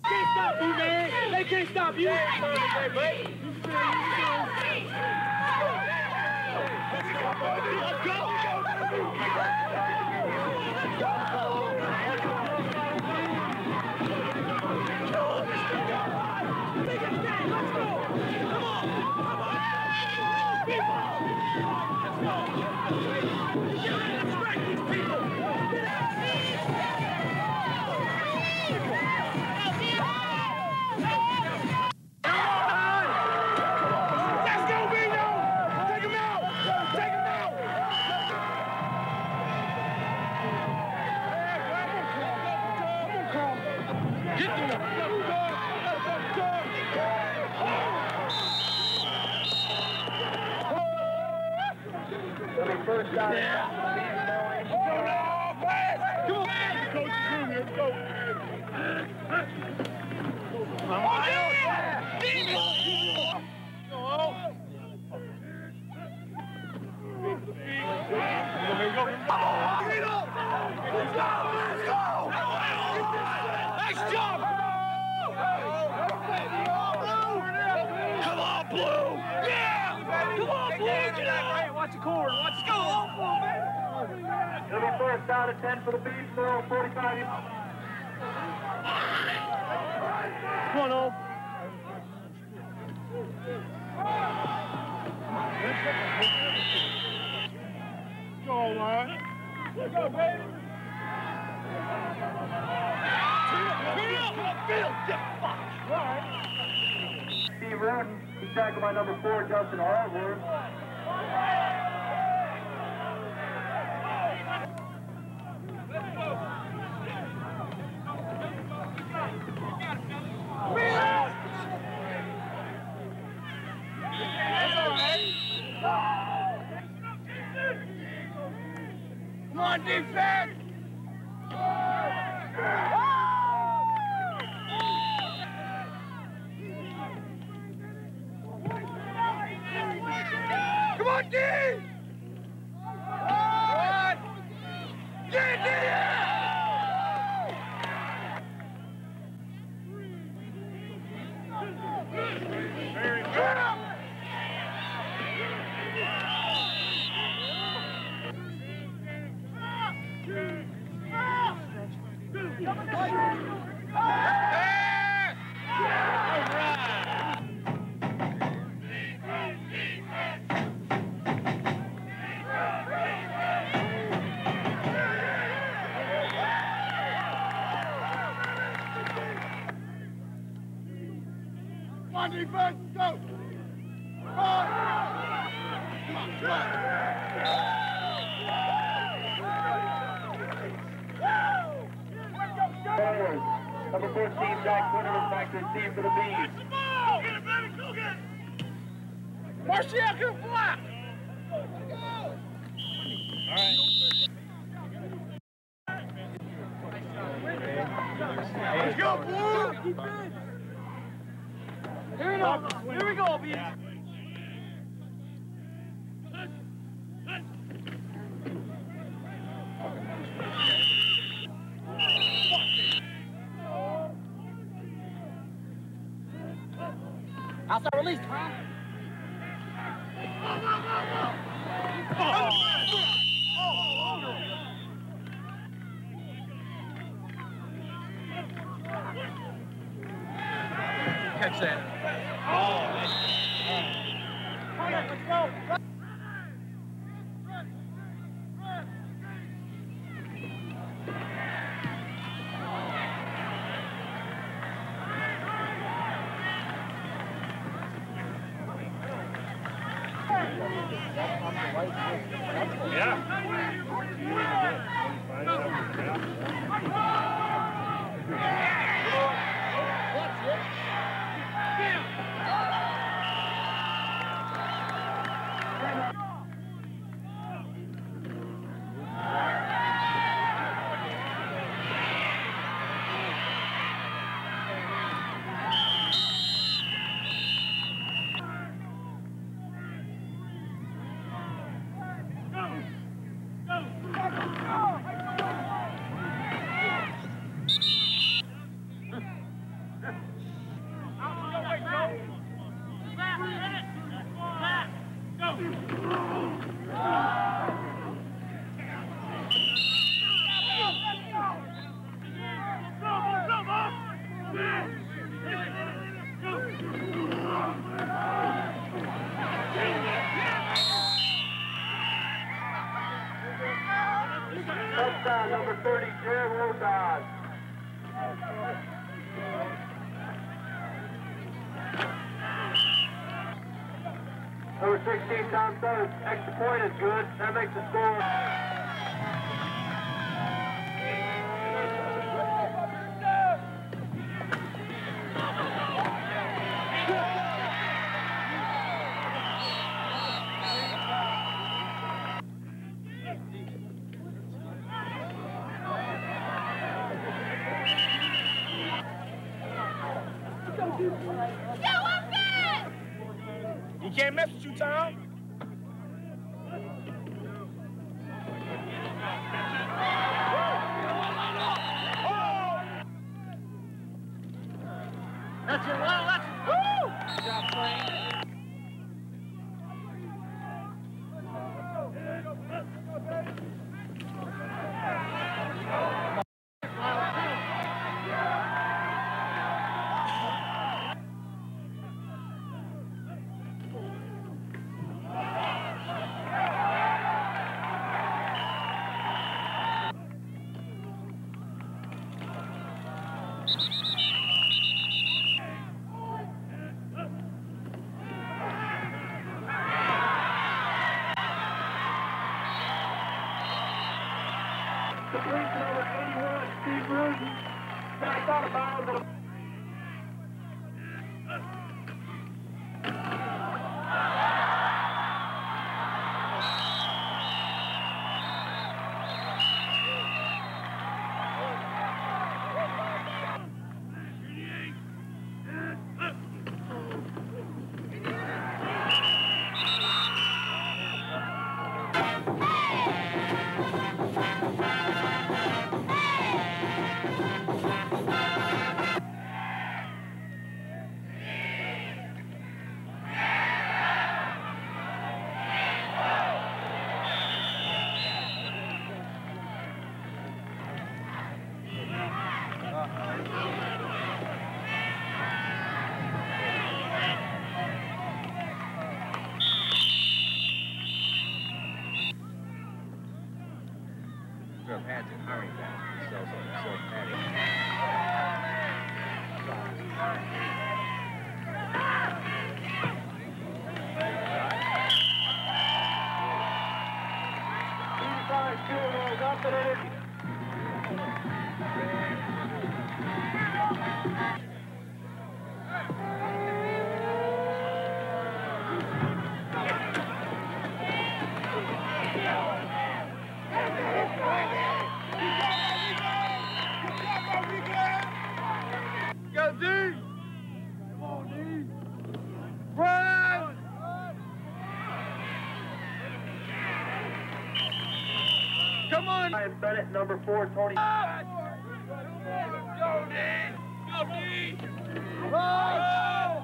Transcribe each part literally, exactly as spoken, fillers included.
Can't stop you, man. They can't stop you. Let's go. First shot. Yeah. Oh, no, pass. Come on, Coach Junior. Let's go. Oh, yeah. Oh. Here we go. Let's go. Let's go. Nice job. Come on, Blue. Yeah. Come on, Blue. Get out. Watch the cord. Watch the cord. It'll be first down at ten for the Bees. Throw forty-five. Come on, Old. Go, man. Let's go, baby. Steve Roden, he's tackled by number four, Justin Harwood. Come on, defense! Come on, D! One! Get it! Very good. Come on, defense, go! Come on! Come on, come on! Forward. Number fourteen, Jack Winter is back to receive for the Bees. Get the ball! Get it, baby, go get it! Marcial, get it flat! All right. Let's go, Blue! Here we go, here we go, Bees. Outside release, huh? Oh, catch that. Oh, let's go. Yeah. dodge. Number sixteen, Tom Stubbs. Extra point is good. That makes the score. You can't mess with you, Tom. That's it, well, that's it. Woo! Good job playing. The police number eighty-one, Steve Rudin. I thought about it, but pads and hiring pads. So, so, so padding. eighty-five, two rolls up and in. Go, D! Come on, D! Run! Come on! Ryan Bennett, number four, Tony. Go, D! Go, D! Run!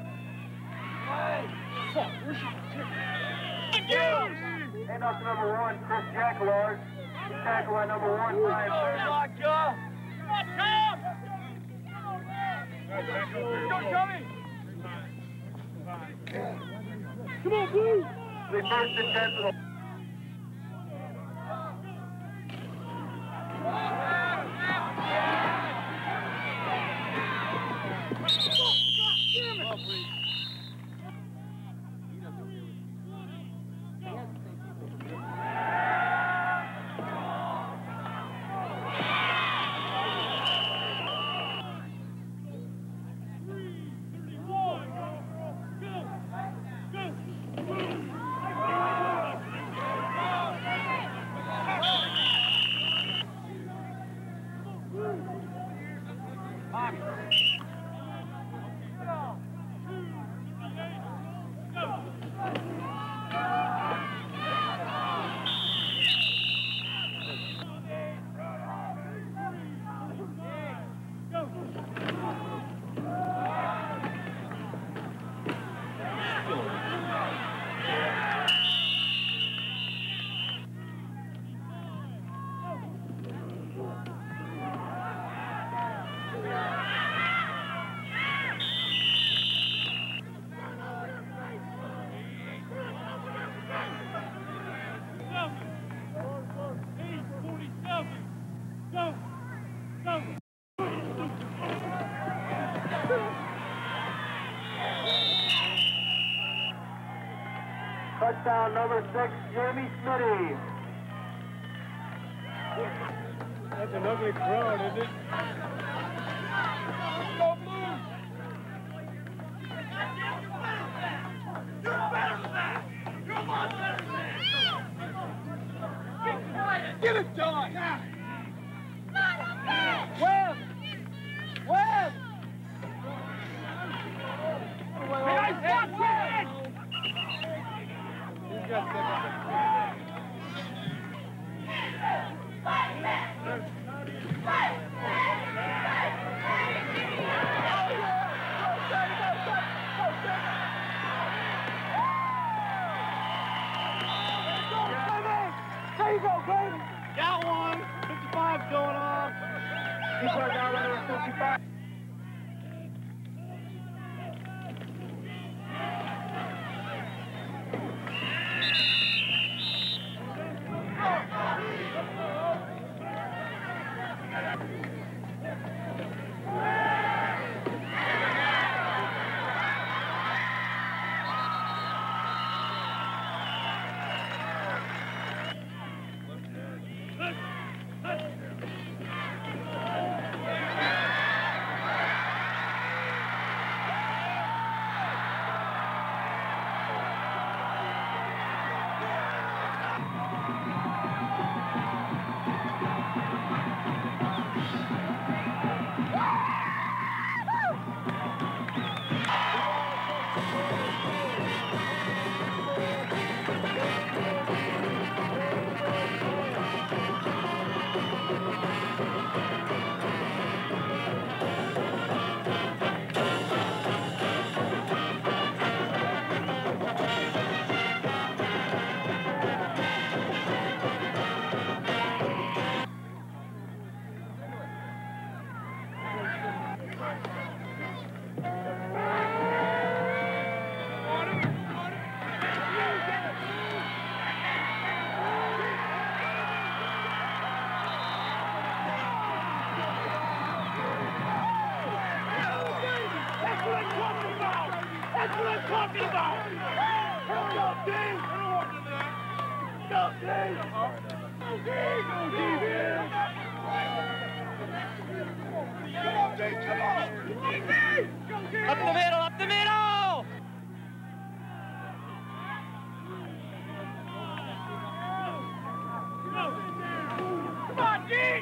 Fuck, where's your And up to number one, Chris Jackalard. Tackle by number one, Ryan Bennett. Lock up! Come on, Tom! Go, Tommy! Come on, Blue! The first and ten for the... Touchdown number six, Jamie Smitty. That's an ugly crowd, isn't it? Go Blue! You're better than that! You're a lot better than that! Get it done! Webb! Webb! Hey, watch it! He's got second. There you go, baby! Got one! fifty-five's going off! He's right down under fifty-five. Up the middle, up the middle! Come on, D!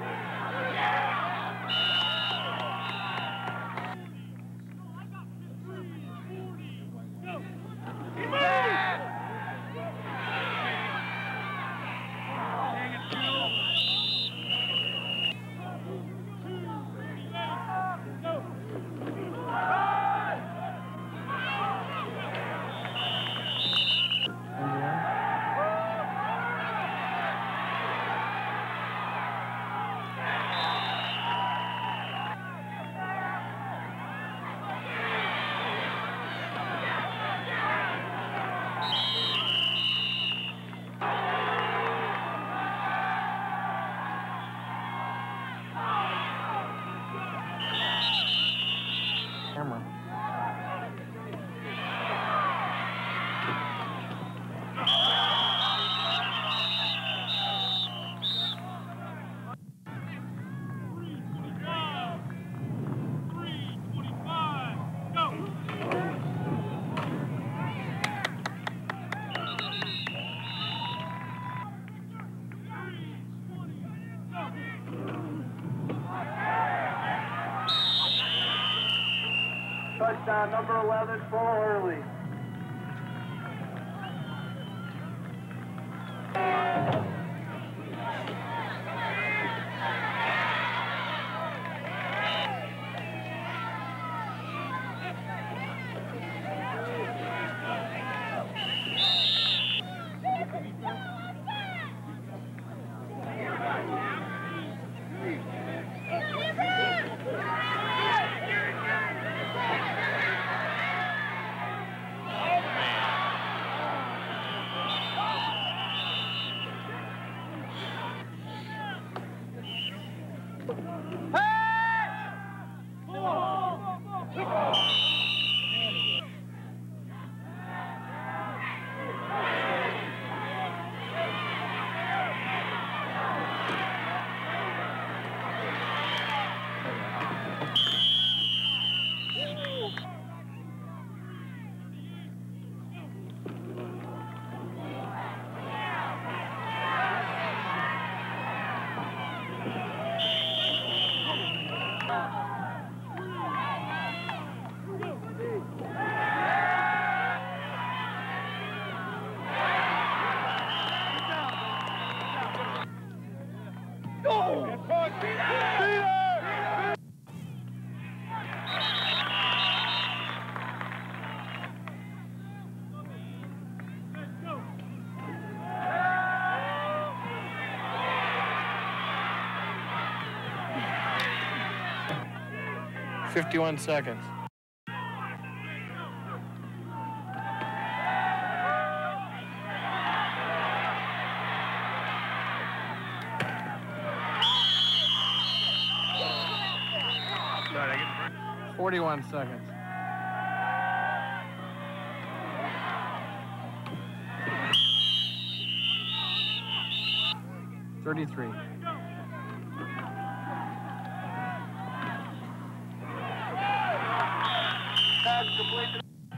Touchdown number eleven, Paul Hurley. fifty-one seconds. forty-one seconds. thirty-three. Pass complete.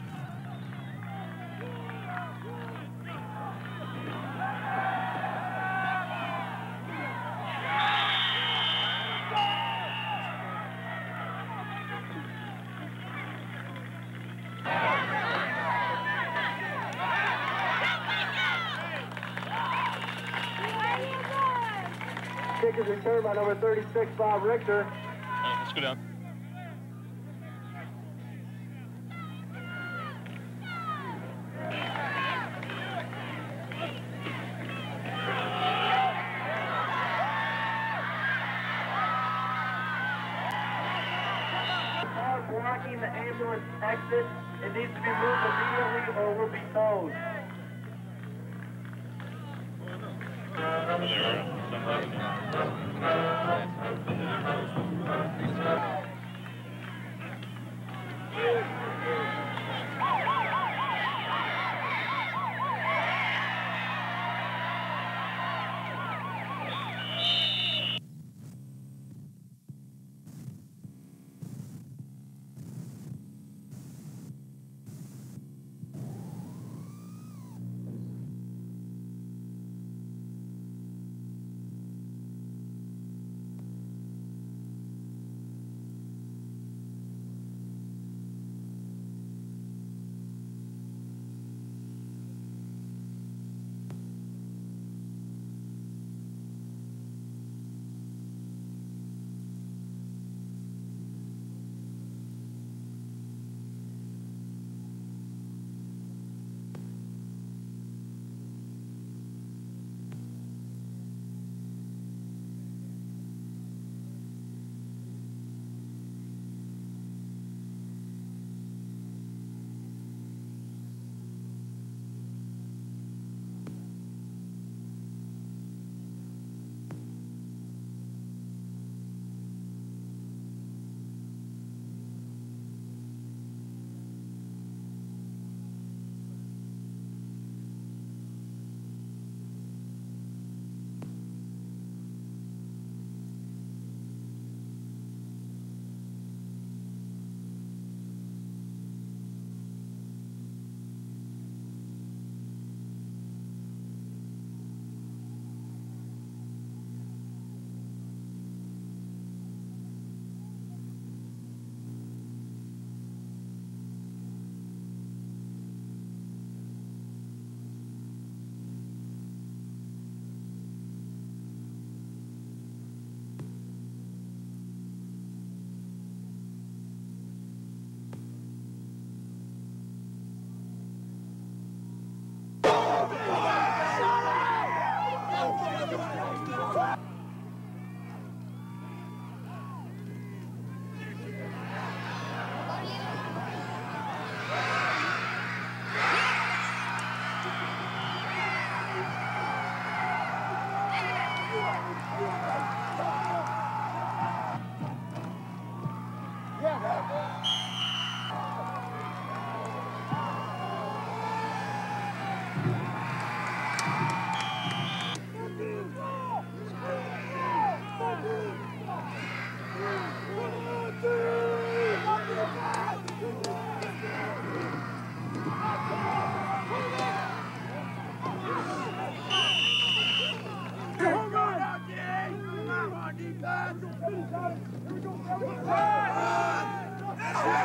Kick is returned by number thirty-six, Bob Richter. Right, let's go down. Car blocking the ambulance exit. It needs to be moved immediately or will be towed. Here we go.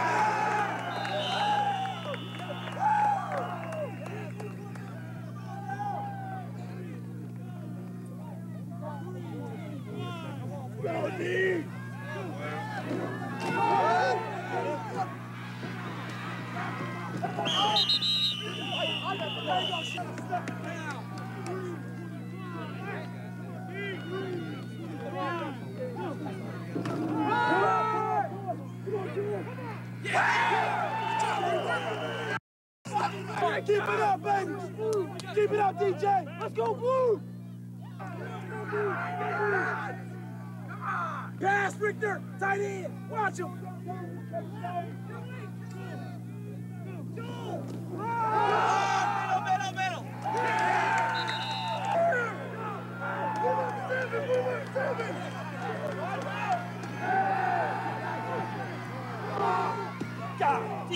Keep it up, baby. Keep it up, D J. Let's go, Blue. Pass, Richter. Tight end. Watch him. Middle, middle, middle. God,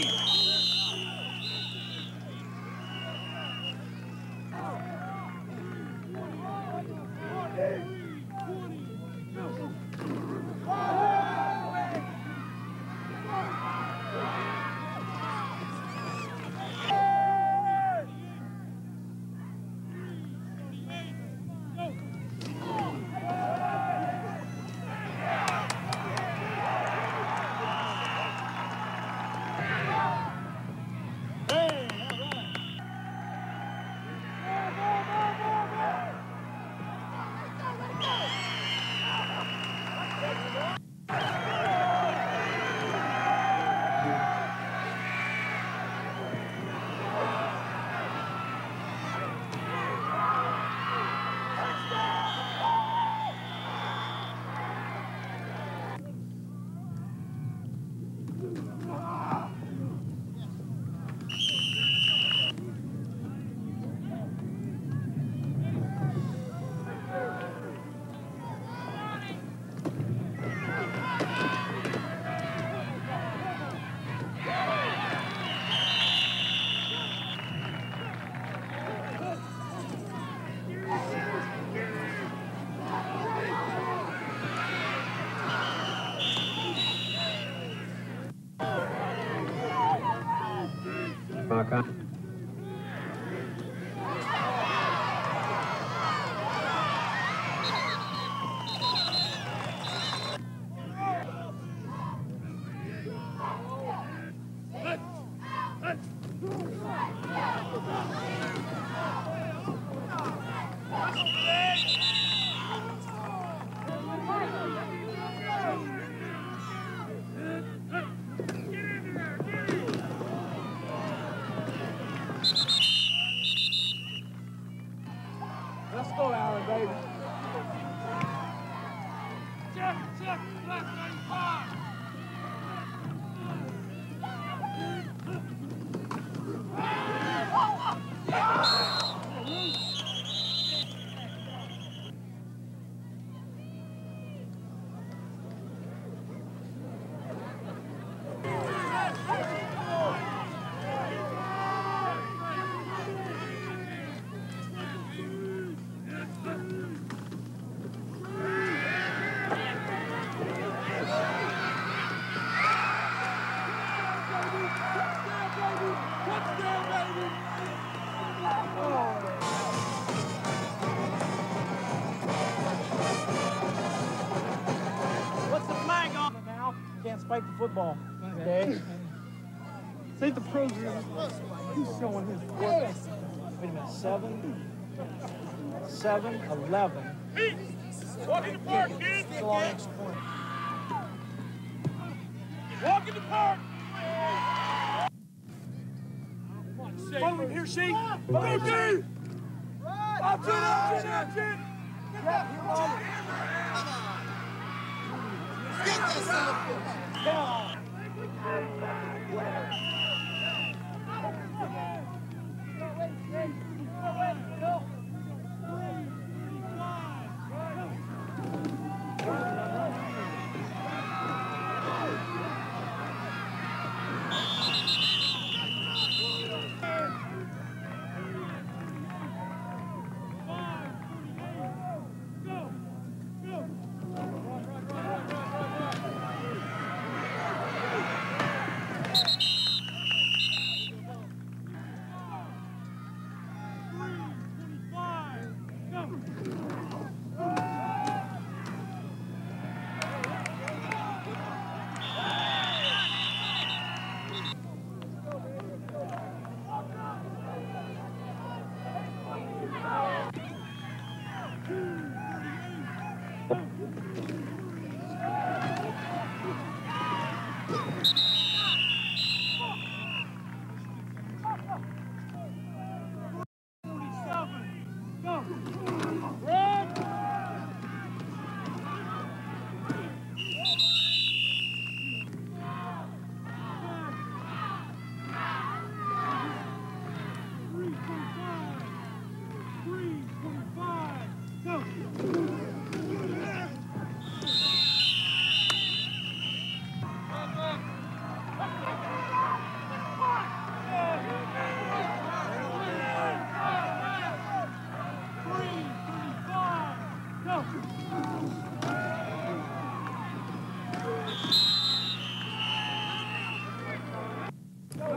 let's go, Aaron, baby. Check, check, left, ninety-five. What's the flag on now? Can't spike the football. Okay. Say the program. He's showing his work. Wait a minute. Seven. Seven. Eleven. Walk in the park, kid. It's a long extra point. Walk in the park. Follow him here, see? Follow him, Up to the option. Yeah, you're on it. Get that son of a bitch. Down.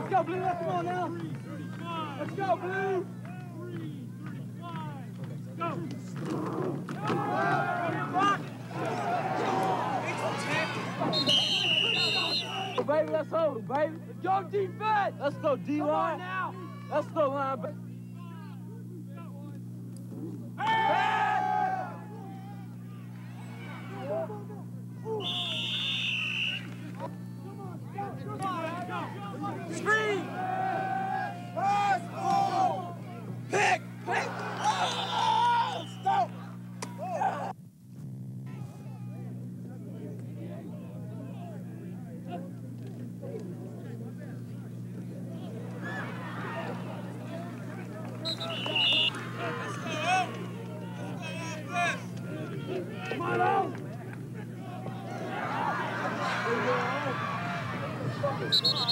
Let's go, Blue. Let's go now. Let's go, Blue. Go. Baby, let's hold him, baby. Go defense. Let's go D-line. now. Let's go line, baby. Screen! Pass! Oh! Pick! Pick! Oh! Stop! Oh! Come on, out!